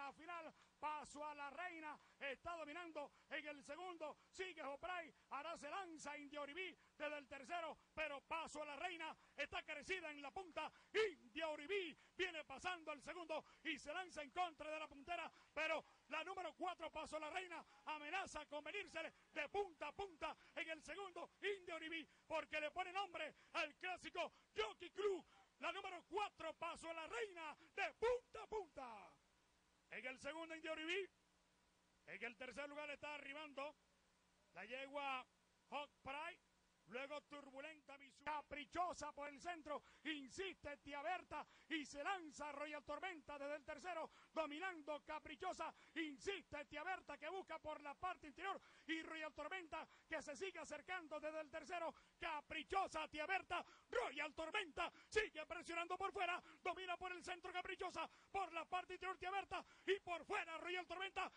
la final. Paso a la Reina, está dominando en el segundo, sigue Jopray, ahora se lanza India Oribí desde el tercero, pero Paso a la Reina está crecida en la punta. India Oribí viene pasando el segundo y se lanza en contra de la puntera, pero la número 4, Paso a la Reina, amenaza con venírsele de punta a punta en el segundo India Oribí, porque le pone nombre al clásico Jockey Club. La número 4, Paso a la Reina, de punta a punta. En el segundo India Oribí, en el tercer lugar está arribando la yegua Hot Pride, luego Turbulenta Misu, Caprichosa por el centro, insiste Tía Berta y se lanza Royal Tormenta desde el tercero, dominando Caprichosa, insiste Tía Berta que busca por la parte interior y Royal Tormenta que se sigue acercando desde el tercero, Caprichosa, Tía Berta, Royal Tormenta sigue presionando por fuera, domina por el centro Caprichosa, por la parte interior Tía Berta y por fuera Royal Tormenta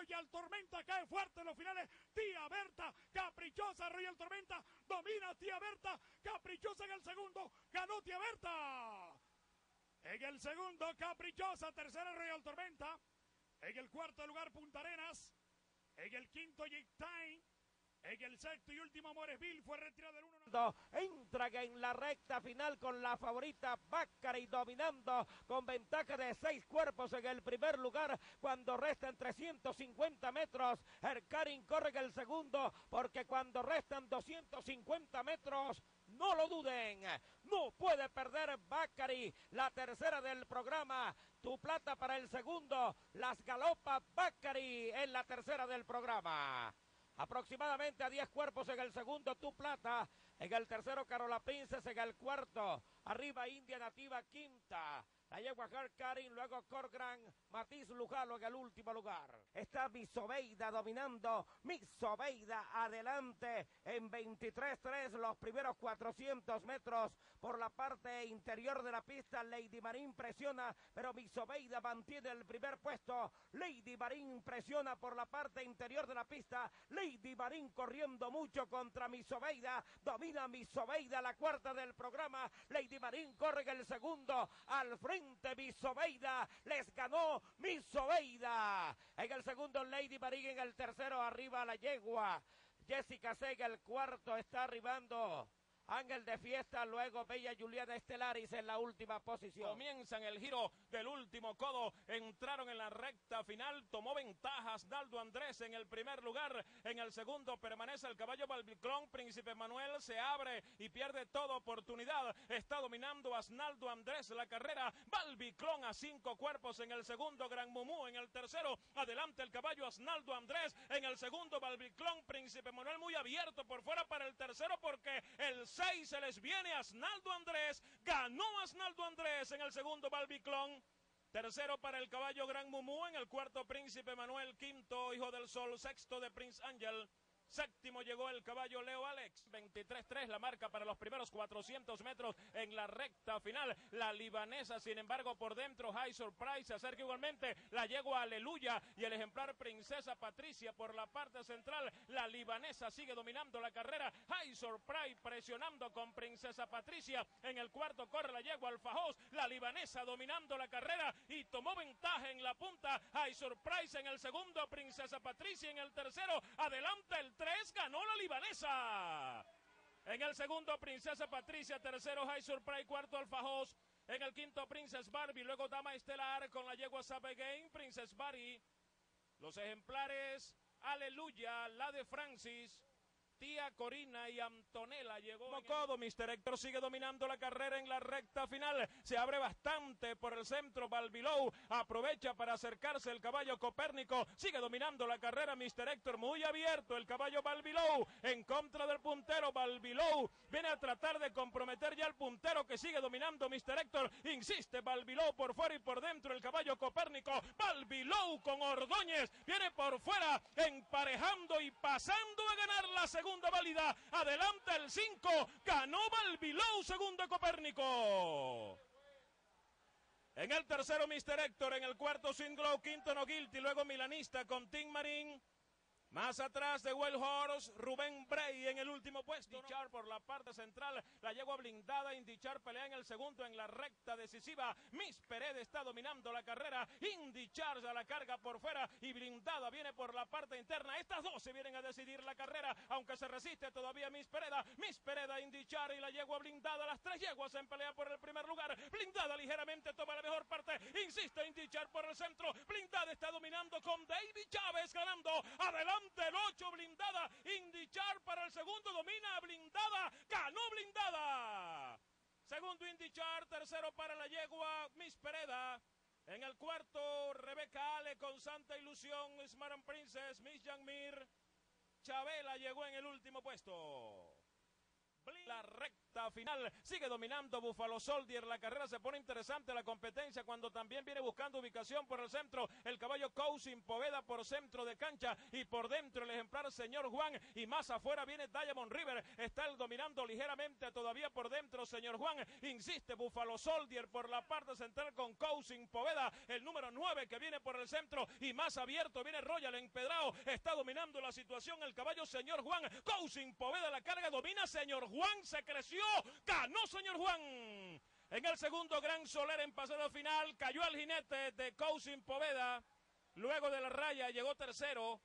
cae fuerte en los finales, Tía Berta, Caprichosa, Royal Tormenta, domina Tía Berta, Caprichosa en el segundo, ganó Tía Berta. En el segundo, Caprichosa, tercera Royal Tormenta. En el cuarto lugar, Punta Arenas. En el quinto, Jake Time. En el sexto y último, Moresville, fue retirado del 1. Entra en la recta final con la favorita Baccaray dominando con ventaja de 6 cuerpos en el primer lugar cuando restan 350 metros. Erkarin corre en el segundo porque cuando restan 250 metros, no lo duden, no puede perder Baccaray, la tercera del programa. Tu plata para el segundo, las galopa Baccaray en la tercera del programa. Aproximadamente a 10 cuerpos en el segundo, Tu Plata. En el tercero, Carola Princess. En el cuarto, arriba India Nativa, quinta. La yegua Erkarin, luego Corgran, Matiz Lujalo en el último lugar. Está Misobeida dominando, Misobeida adelante en 23-3 los primeros 400 metros por la parte interior de la pista. Lady Marín presiona, pero Misobeida mantiene el primer puesto. Lady Marín presiona por la parte interior de la pista. Lady Marín corriendo mucho contra Misobeida, domina Misobeida, la cuarta del programa. Lady Marín corre en el segundo, al frente Misobeida, les ganó Misobeida. En el segundo, Lady Marín. En el tercero, arriba la yegua Jessica Sega. El cuarto está arribando Ángel de Fiesta, luego Bella Juliana Estelaris en la última posición. Comienzan el giro del último codo, entraron en la recta final, tomó ventajas Naldo Andrés en el primer lugar, en el segundo permanece el caballo Balbiclón, Príncipe Manuel se abre y pierde toda oportunidad, está dominando Asnaldo Andrés la carrera, Balbiclón a 5 cuerpos en el segundo, Gran Mumú en el tercero, adelante el caballo Asnaldo Andrés, en el segundo Balbiclón, Príncipe Manuel muy abierto por fuera para el tercero porque el 6 se les viene Asnaldo Andrés, ganó Asnaldo Andrés en el segundo Balbiclón, tercero para el caballo Gran Mumú, en el cuarto Príncipe Manuel, quinto Hijo del Sol, sexto de Prince Angel, séptimo llegó el caballo Leo Alex, 23-3 la marca para los primeros 400 metros en la recta final. La libanesa, sin embargo, por dentro, High Surprise, se acerca igualmente la yegua Aleluya y el ejemplar Princesa Patricia por la parte central. La libanesa sigue dominando la carrera. High Surprise presionando con Princesa Patricia. En el cuarto corre la yegua Alfajós. La libanesa dominando la carrera y tomó ventaja en la punta. High Surprise en el segundo, Princesa Patricia en el tercero. Adelante el 3, ganó la libanesa. En el segundo, Princesa Patricia, tercero, High Surprise, cuarto, Alfajós. En el quinto, Princess Barbie, luego Dama Estelar con la yegua Sabe Game, Princess Barbie. Los ejemplares, Aleluya, la de Francis, Tía Corina y Antonella llegó. Mocodo, Mr. Héctor sigue dominando la carrera en la recta final. Se abre bastante por el centro. Balbilou aprovecha para acercarse el caballo Copérnico. Sigue dominando la carrera Mr. Héctor. Muy abierto el caballo Balbilou en contra del puntero. Balbilou viene a tratar de comprometer ya al puntero que sigue dominando Mr. Héctor. Insiste Balbilou por fuera y por dentro el caballo Copérnico. Balbilou con Ordóñez viene por fuera emparejando y pasando a ganar la segunda válida, adelante el 5, ganó Balbilou, segundo Copérnico. En el tercero Mr. Héctor, en el cuarto Swing Glow, quinto No Guilty, luego Milanista con Tim Marín. Más atrás de Wild Horse, Rubén Bray en el último puesto. Indichar por la parte central, la yegua blindada. Indichar pelea en el segundo en la recta decisiva. Miss Pereda está dominando la carrera. Indichar a la carga por fuera y blindada viene por la parte interna. Estas dos se vienen a decidir la carrera, aunque se resiste todavía Miss Pereda. Miss Pereda, Indichar y la yegua blindada. Las tres yeguas en pelea por el primer lugar. Blindada ligeramente toma la mejor parte. Insiste Indichar por el centro. Blindada está dominando con David Chávez ganando. Adelante el 8, blindada. Indichar para el segundo, domina blindada. Ganó blindada. Segundo Indichar, tercero para la yegua Miss Pereda. En el cuarto, Rebeca Ale con Santa Ilusión, Smart and Princess, Miss Yanmir. Chabela llegó en el último puesto. La recta final sigue dominando Buffalo Soldier. La carrera se pone interesante, la competencia, cuando también viene buscando ubicación por el centro el caballo Cousin Poveda por centro de cancha, y por dentro el ejemplar Señor Juan, y más afuera viene Diamond River. Está el dominando ligeramente todavía por dentro Señor Juan. Insiste Buffalo Soldier por la parte central con Cousin Poveda, el número 9 que viene por el centro, y más abierto viene Royal Empedrado. Está dominando la situación el caballo Señor Juan. Cousin Poveda la carga, domina Señor Juan. Se creció, ganó Señor Juan. En el segundo Gran Soler en pasado final, cayó el jinete de Cousin Poveda. Luego de la raya llegó tercero.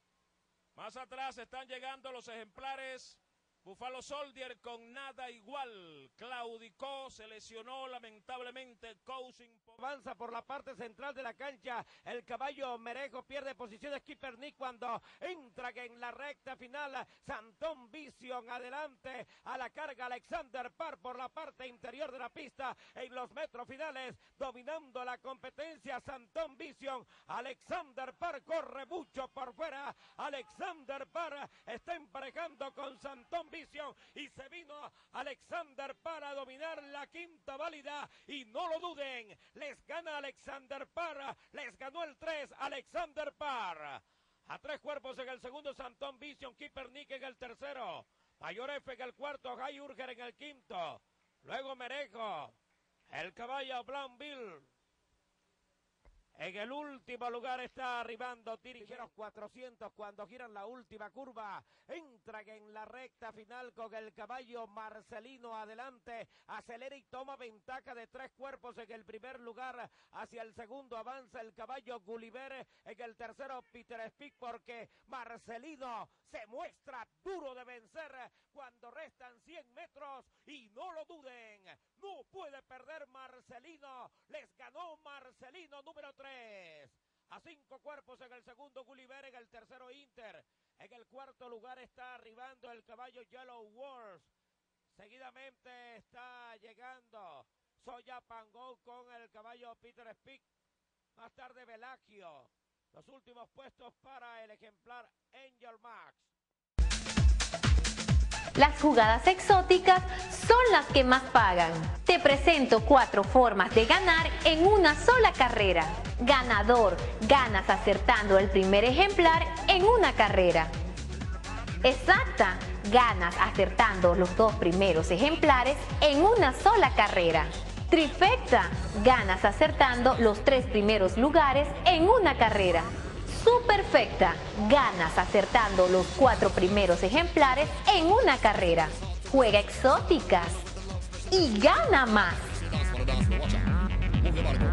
Más atrás están llegando los ejemplares Buffalo Soldier con Nada Igual. Claudicó, se lesionó lamentablemente Cousin Poveda. Avanza por la parte central de la cancha el caballo Merejo, pierde posición de Skipper Nick cuando entra en la recta final. Santón Vision adelante a la carga Alexander Parr por la parte interior de la pista en los metros finales, dominando la competencia Santón Vision. Alexander Parr corre mucho por fuera. Alexander Parr está emparejando con Santón Vision y se vino Alexander Parr a dominar la quinta válida, y no lo duden, les gana Alexander Parr, les ganó el 3 Alexander Parr. A tres cuerpos en el segundo Santón Vision, Keeper Nick en el tercero, Mayor F en el cuarto, High Urger en el quinto, luego Merejo, el caballo Brown Bill. En el último lugar está arribando Tirijeros 400 cuando giran la última curva. Entran en la recta final con el caballo Marcelino adelante. Acelera y toma ventaja de tres cuerpos en el primer lugar. Hacia el segundo avanza el caballo Gulliver. En el tercero Peter Speak, porque Marcelino se muestra duro de vencer cuando restan 100 metros. Y no lo duden, no puede perder Marcelino. Les ganó Marcelino número 3. A cinco cuerpos en el segundo Gulliver, en el tercero Inter. En el cuarto lugar está arribando el caballo Yellow Wars. Seguidamente está llegando Soya Pango con el caballo Peter Speak. Más tarde Velagio. Los últimos puestos para el ejemplar Angel Max. Las jugadas exóticas son las que más pagan. Te presento 4 formas de ganar en una sola carrera. Ganador, ganas acertando el primer ejemplar en una carrera. Exacta, ganas acertando los 2 primeros ejemplares en una sola carrera. Trifecta, ganas acertando los 3 primeros lugares en una carrera. Superfecta, ganas acertando los 4 primeros ejemplares en una carrera. Juega exóticas y gana más.